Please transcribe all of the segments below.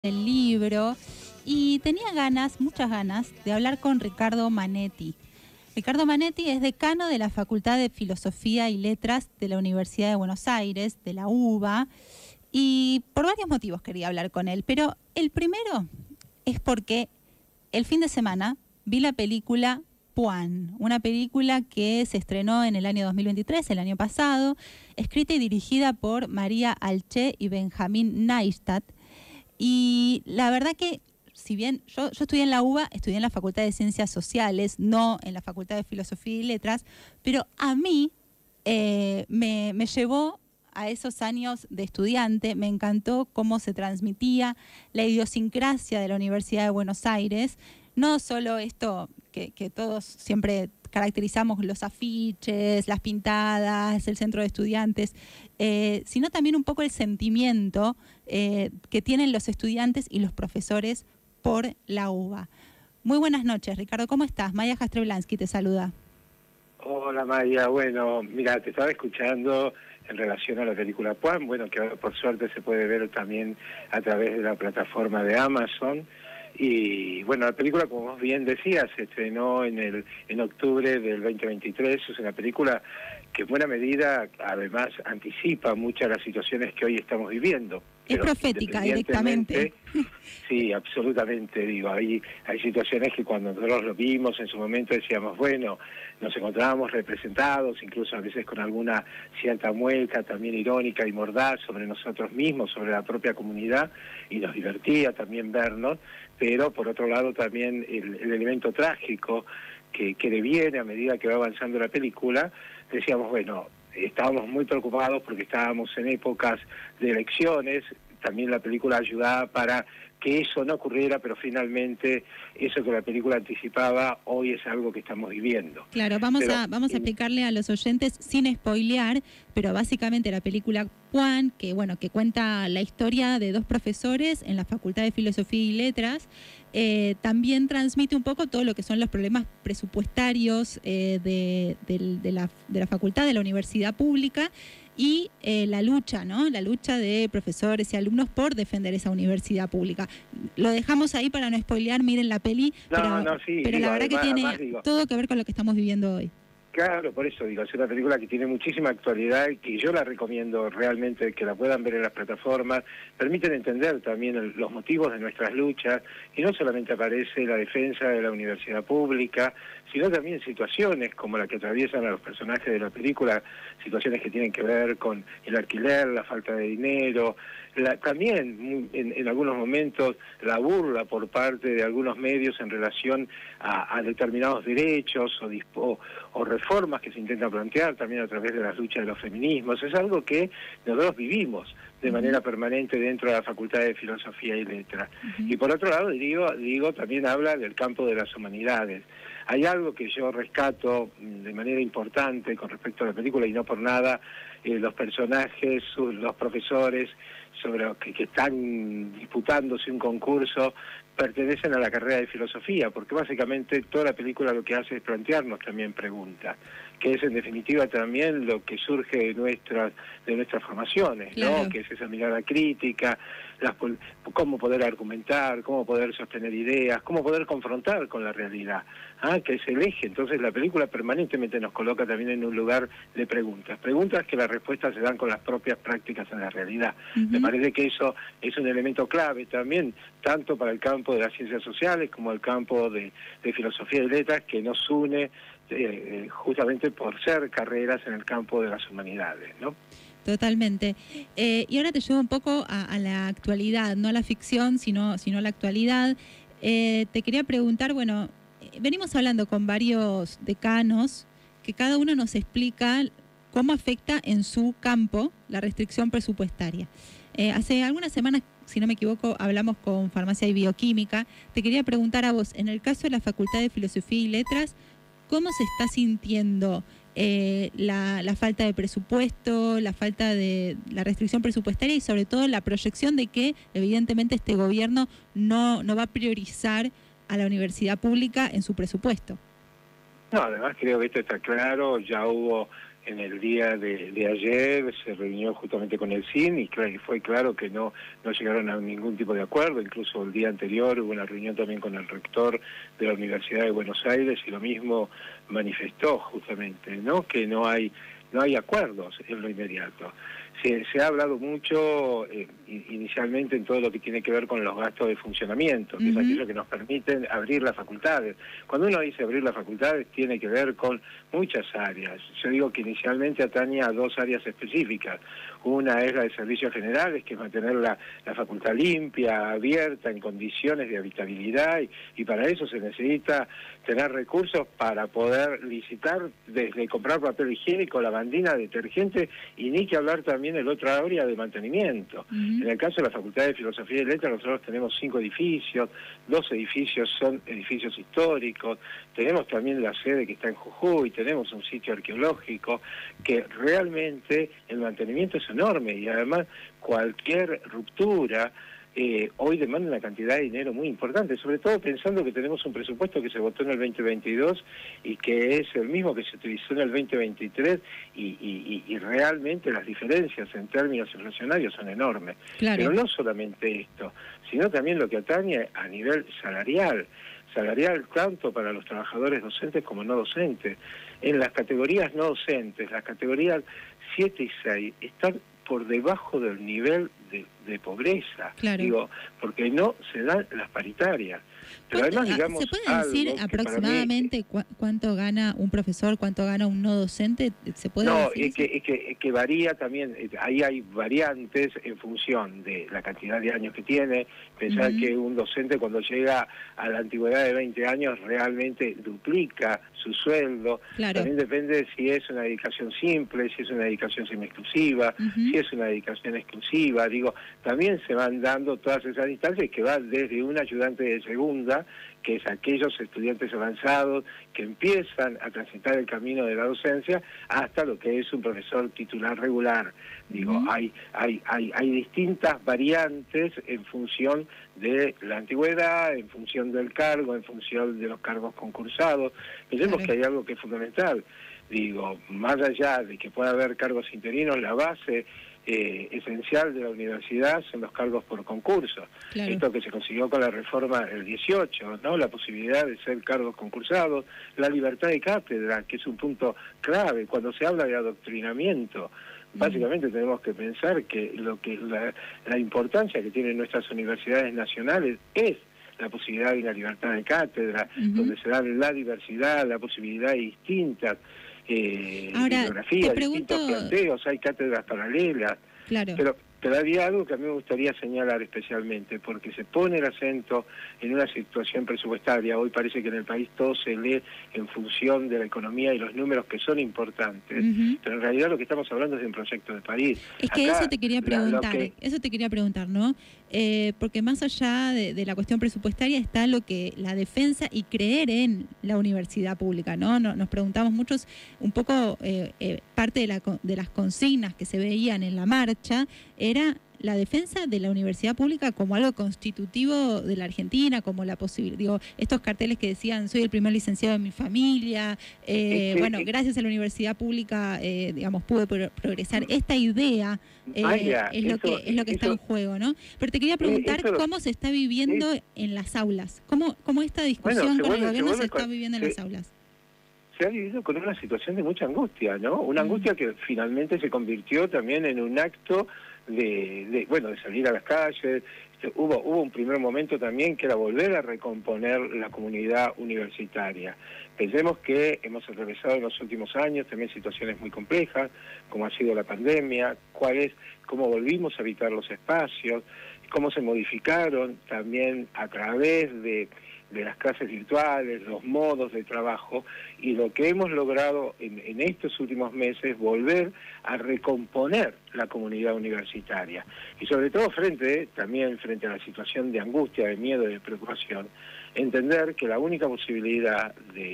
del libro y tenía ganas, muchas ganas, de hablar con Ricardo Manetti. Ricardo Manetti es decano de la Facultad de Filosofía y Letras de la Universidad de Buenos Aires, de la UBA, y por varios motivos quería hablar con él, pero el primero es porque el fin de semana vi la película Puan, una película que se estrenó en el año 2023, el año pasado, escrita y dirigida por María Alché y Benjamín Neistat. Y la verdad que, si bien yo estudié en la UBA, estudié en la Facultad de Ciencias Sociales, no en la Facultad de Filosofía y Letras, pero a mí me llevó a esos años de estudiante, me encantó cómo se transmitía la idiosincrasia de la Universidad de Buenos Aires, no solo esto que todos siempre caracterizamos, los afiches, las pintadas, el centro de estudiantes, sino también un poco el sentimiento que tienen los estudiantes y los profesores por la UBA. Muy buenas noches, Ricardo, ¿cómo estás? Maya Jastreblansky te saluda. Hola Maya, bueno, mira, te estaba escuchando en relación a la película Puan, bueno, que por suerte se puede ver también a través de la plataforma de Amazon. Y bueno, la película, como vos bien decías, se estrenó en octubre del 2023. Es una película que en buena medida, además, anticipa muchas de las situaciones que hoy estamos viviendo. Es profética directamente. Sí, absolutamente, digo, hay situaciones que cuando nosotros lo vimos en su momento decíamos, bueno, nos encontrábamos representados, incluso a veces con alguna cierta mueca también irónica y mordaz sobre nosotros mismos, sobre la propia comunidad, y nos divertía también vernos, pero por otro lado también el elemento trágico que deviene a medida que va avanzando la película, decíamos, bueno, estábamos muy preocupados porque estábamos en épocas de elecciones, también la película ayudaba para que eso no ocurriera, pero finalmente eso que la película anticipaba hoy es algo que estamos viviendo. Claro, vamos a explicarle a los oyentes sin spoilear, pero básicamente la película Puan, que bueno, que cuenta la historia de dos profesores en la Facultad de Filosofía y Letras, también transmite un poco todo lo que son los problemas presupuestarios de la facultad, de la universidad pública, y la lucha, ¿no? La lucha de profesores y alumnos por defender esa universidad pública. Lo dejamos ahí para no spoilear, miren la peli, pero la verdad que tiene todo que ver con lo que estamos viviendo hoy. Claro, por eso digo, es una película que tiene muchísima actualidad y que yo la recomiendo realmente que la puedan ver en las plataformas, permiten entender también los motivos de nuestras luchas y no solamente aparece la defensa de la universidad pública, sino también situaciones como la que atraviesan a los personajes de la película, situaciones que tienen que ver con el alquiler, la falta de dinero, también en algunos momentos la burla por parte de algunos medios en relación a determinados derechos o reformas que se intentan plantear también a través de las luchas de los feminismos. Es algo que nosotros vivimos de manera permanente dentro de la Facultad de Filosofía y Letras. Y por otro lado, digo, también habla del campo de las humanidades. Hay algo que yo rescato de manera importante con respecto a la película, y no por nada, los personajes, los profesores que están disputándose un concurso, pertenecen a la carrera de filosofía, porque básicamente toda la película lo que hace es plantearnos también preguntas, que es en definitiva también lo que surge de nuestras formaciones, claro, ¿no? Que es esa mirada crítica, cómo poder argumentar, cómo poder sostener ideas, cómo poder confrontar con la realidad, que es el eje. Entonces la película permanentemente nos coloca también en un lugar de preguntas que las respuestas se dan con las propias prácticas en la realidad. Me parece que eso es un elemento clave también, tanto para el campo de las ciencias sociales como el campo de filosofía y letras, que nos une justamente por ser carreras en el campo de las humanidades, ¿no? Totalmente. Y ahora te llevo un poco a la actualidad, no a la ficción, sino a la actualidad. Te quería preguntar, bueno, venimos hablando con varios decanos que cada uno nos explica cómo afecta en su campo la restricción presupuestaria. Hace algunas semanas, si no me equivoco, hablamos con Farmacia y Bioquímica. Te quería preguntar a vos, en el caso de la Facultad de Filosofía y Letras, ¿cómo se está sintiendo la falta de presupuesto, la falta de la restricción presupuestaria y sobre todo la proyección de que evidentemente este gobierno no va a priorizar a la universidad pública en su presupuesto? No, además creo que esto está claro, ya hubo en el día de ayer se reunió justamente con el CIN y fue claro que no llegaron a ningún tipo de acuerdo. Incluso el día anterior hubo una reunión también con el rector de la Universidad de Buenos Aires y lo mismo manifestó justamente, ¿no? Que no hay acuerdos en lo inmediato. Se ha hablado mucho inicialmente en todo lo que tiene que ver con los gastos de funcionamiento, que es aquello que nos permiten abrir las facultades. Cuando uno dice abrir las facultades, tiene que ver con muchas áreas. Yo digo que inicialmente atañe a dos áreas específicas. Una es la de servicios generales, que es mantener la facultad limpia, abierta, en condiciones de habitabilidad, y para eso se necesita tener recursos para poder licitar desde comprar papel higiénico, lavandina, detergente, y ni que hablar también el otra área de mantenimiento. En el caso de la Facultad de Filosofía y Letras, nosotros tenemos 5 edificios, 2 edificios son edificios históricos, tenemos también la sede que está en Jujuy, tenemos un sitio arqueológico, que realmente el mantenimiento es enorme, y además cualquier ruptura hoy demanda una cantidad de dinero muy importante, sobre todo pensando que tenemos un presupuesto que se votó en el 2022 y que es el mismo que se utilizó en el 2023 y realmente las diferencias en términos inflacionarios son enormes. Claro. Pero no solamente esto, sino también lo que atañe a nivel salarial tanto para los trabajadores docentes como no docentes. En las categorías no docentes, las categorías 7 y 6 están por debajo del nivel de pobreza, claro. Digo, porque no se dan las paritarias. Pero además, digamos, ¿se puede decir aproximadamente cuánto gana un profesor, cuánto gana un no docente? ¿Se puede decir es que varía también, ahí hay variantes en función de la cantidad de años que tiene. Pensar que un docente cuando llega a la antigüedad de 20 años realmente duplica su sueldo. Claro. También depende si es una dedicación simple, si es una dedicación semi-exclusiva, si es una dedicación exclusiva. Digo, también se van dando todas esas instancias que van desde un ayudante de segunda, que es aquellos estudiantes avanzados que empiezan a transitar el camino de la docencia, hasta lo que es un profesor titular regular. Digo, hay distintas variantes en función de la antigüedad, en función del cargo, en función de los cargos concursados. Pensemos que hay algo que es fundamental. Digo, más allá de que pueda haber cargos interinos, la base esencial de la universidad son los cargos por concurso. Claro. Esto que se consiguió con la reforma del 18, ¿no? La posibilidad de ser cargos concursados, la libertad de cátedra, que es un punto clave cuando se habla de adoctrinamiento. Básicamente tenemos que pensar que la importancia que tienen nuestras universidades nacionales es la posibilidad de una libertad de cátedra, donde se da la diversidad, la posibilidad de distintas bibliografías, distintos planteos, hay cátedras paralelas. Claro. Pero había algo que a mí me gustaría señalar especialmente, porque se pone el acento en una situación presupuestaria. Hoy parece que en el país todo se lee en función de la economía y los números, que son importantes, pero en realidad lo que estamos hablando es de un proyecto de país. Es que acá, eso te quería preguntar, ¿no? Porque más allá de la cuestión presupuestaria está la defensa y creer en la universidad pública, ¿no? Nos preguntamos muchos, un poco parte de las consignas que se veían en la marcha era la defensa de la universidad pública como algo constitutivo de la Argentina, como la posibilidad, digo, estos carteles que decían, soy el primer licenciado de mi familia, bueno, gracias a la universidad pública, digamos, pude progresar. Esta idea es lo que está en juego, ¿no? Pero te quería preguntar cómo se está viviendo en las aulas, cómo esta discusión con el gobierno se está viviendo en las aulas. Se ha vivido con una situación de mucha angustia, ¿no? Una angustia que finalmente se convirtió también en un acto de salir a las calles. Hubo un primer momento también que era volver a recomponer la comunidad universitaria. Pensemos que hemos atravesado en los últimos años también situaciones muy complejas, como ha sido la pandemia, cómo volvimos a habitar los espacios, cómo se modificaron también a través de las clases virtuales, los modos de trabajo, y lo que hemos logrado en estos últimos meses, volver a recomponer la comunidad universitaria. Y sobre todo también frente a la situación de angustia, de miedo y de preocupación, entender que la única posibilidad de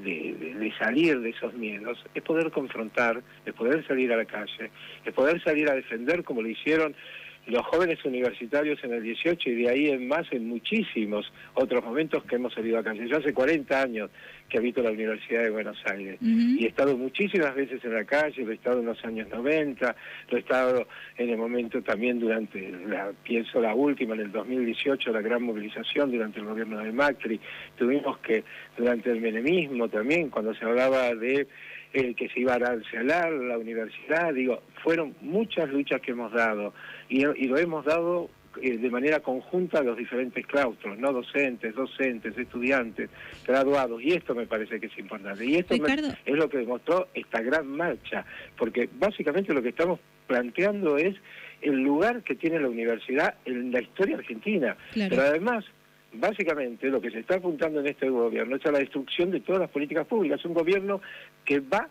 salir de esos miedos es poder confrontar, es poder salir a la calle, es poder salir a defender como lo hicieron los jóvenes universitarios en el 18 y de ahí en más en muchísimos otros momentos que hemos salido a calle. Yo hace 40 años que habito la Universidad de Buenos Aires y he estado muchísimas veces en la calle, lo he estado en los años 90, lo he estado en el momento también durante, pienso la última, en el 2018, la gran movilización durante el gobierno de Macri. Tuvimos que, durante el menemismo también, cuando se hablaba de que se iba a arancelar la universidad, digo, fueron muchas luchas que hemos dado y lo hemos dado de manera conjunta a los diferentes claustros, no docentes, estudiantes, graduados, y esto me parece que es importante. Y esto es lo que demostró esta gran marcha, porque básicamente lo que estamos planteando es el lugar que tiene la universidad en la historia argentina, pero además básicamente lo que se está apuntando en este gobierno es a la destrucción de todas las políticas públicas. Un gobierno que va,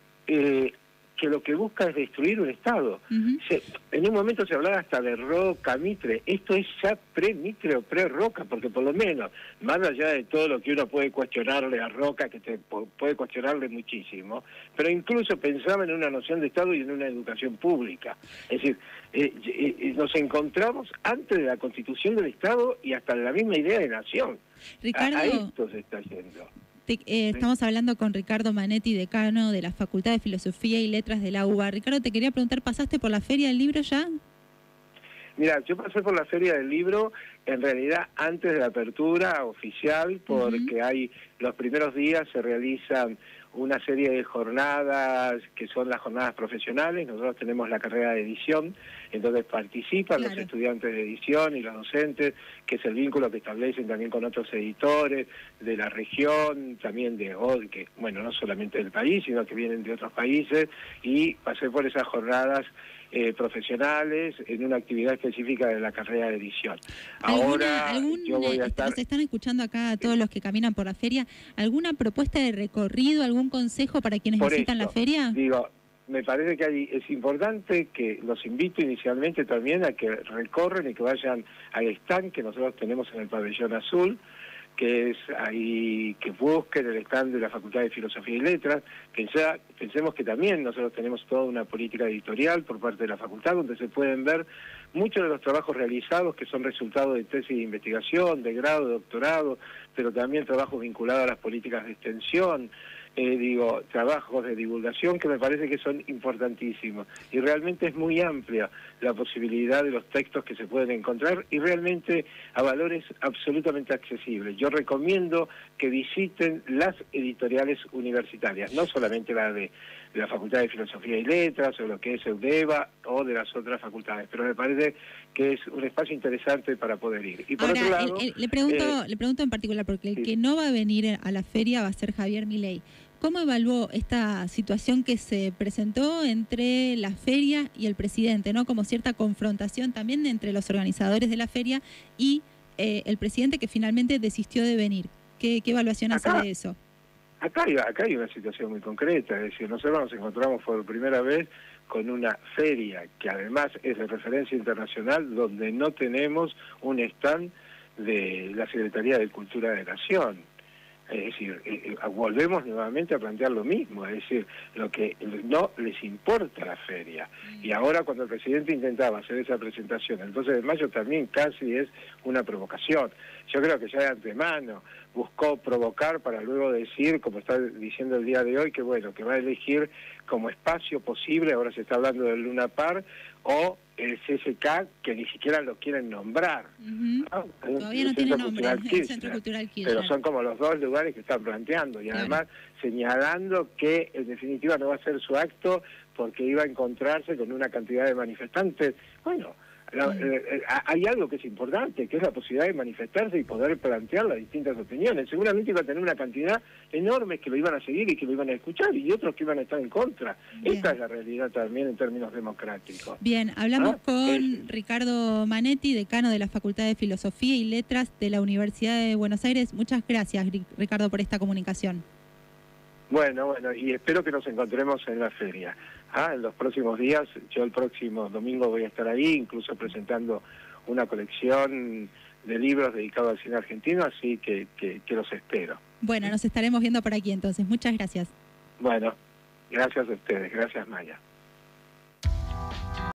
que lo que busca es destruir un Estado. En un momento se hablaba hasta de Roca, Mitre. Esto es ya pre-Mitre o pre-Roca, porque por lo menos, más allá de todo lo que uno puede cuestionarle a Roca, que puede cuestionarle muchísimo, pero incluso pensaba en una noción de Estado y en una educación pública. Es decir, nos encontramos antes de la constitución del Estado y hasta de la misma idea de nación. Ricardo, a esto se está yendo. Estamos hablando con Ricardo Manetti, decano de la Facultad de Filosofía y Letras de la UBA. Ricardo, te quería preguntar, ¿pasaste por la Feria del Libro ya? Mira, yo pasé por la Feria del Libro, en realidad antes de la apertura oficial, porque hay los primeros días se realizan una serie de jornadas que son las jornadas profesionales. Nosotros tenemos la carrera de edición, entonces participan los estudiantes de edición y los docentes, que es el vínculo que establecen también con otros editores de la región, también que bueno, no solamente del país, sino que vienen de otros países, y pasé por esas jornadas profesionales en una actividad específica de la carrera de edición. Ahora yo voy a estar... Nos están escuchando acá a todos los que caminan por la feria. ¿Alguna propuesta de recorrido, algún consejo para quienes visitan la feria? Digo, me parece que es importante que los invito inicialmente también a que recorren y que vayan al stand que nosotros tenemos en el Pabellón Azul, que es ahí, que busquen el stand de la Facultad de Filosofía y Letras. Pensemos que también nosotros tenemos toda una política editorial por parte de la facultad, donde se pueden ver muchos de los trabajos realizados que son resultado de tesis de investigación, de grado, de doctorado, pero también trabajos vinculados a las políticas de extensión, trabajos de divulgación que me parece que son importantísimos. Y realmente es muy amplia la posibilidad de los textos que se pueden encontrar y realmente a valores absolutamente accesibles. Yo recomiendo que visiten las editoriales universitarias, no solamente la de la Facultad de Filosofía y Letras o lo que es EUDEVA o de las otras facultades, pero me parece que es un espacio interesante para poder ir. Y por ahora, otro lado, le pregunto en particular, porque el que no va a venir a la feria va a ser Javier Milei. ¿Cómo evaluó esta situación que se presentó entre la feria y el presidente, ¿no? Como cierta confrontación también entre los organizadores de la feria y el presidente, que finalmente desistió de venir? ¿Qué evaluación hace de eso? Acá hay una situación muy concreta, es decir, nosotros nos encontramos por primera vez con una feria que además es de referencia internacional, donde no tenemos un stand de la Secretaría de Cultura de Nación. Es decir, volvemos nuevamente a plantear lo mismo, es decir, lo que no les importa la feria. Y ahora cuando el presidente intentaba hacer esa presentación el 12 de mayo también casi es una provocación. Yo creo que ya de antemano buscó provocar para luego decir, como está diciendo el día de hoy, que bueno, que va a elegir como espacio posible, ahora se está hablando del Luna Park, o el CCK, que ni siquiera lo quieren nombrar. ¿No? Todavía no tiene nombre, el Centro Cultural Kirchner. Pero son como los dos lugares que están planteando, y además señalando que en definitiva no va a ser su acto porque iba a encontrarse con una cantidad de manifestantes. Bueno, hay algo que es importante, que es la posibilidad de manifestarse y poder plantear las distintas opiniones. Seguramente iba a tener una cantidad enorme que lo iban a seguir y que lo iban a escuchar, y otros que iban a estar en contra. Bien. Esta es la realidad también en términos democráticos. Bien, hablamos con Ricardo Manetti, decano de la Facultad de Filosofía y Letras de la Universidad de Buenos Aires. Muchas gracias, Ricardo, por esta comunicación. Bueno, y espero que nos encontremos en la feria. En los próximos días, yo el próximo domingo voy a estar ahí, incluso presentando una colección de libros dedicados al cine argentino, así que los espero. Bueno, nos estaremos viendo por aquí entonces. Muchas gracias. Bueno, gracias a ustedes. Gracias, Maya.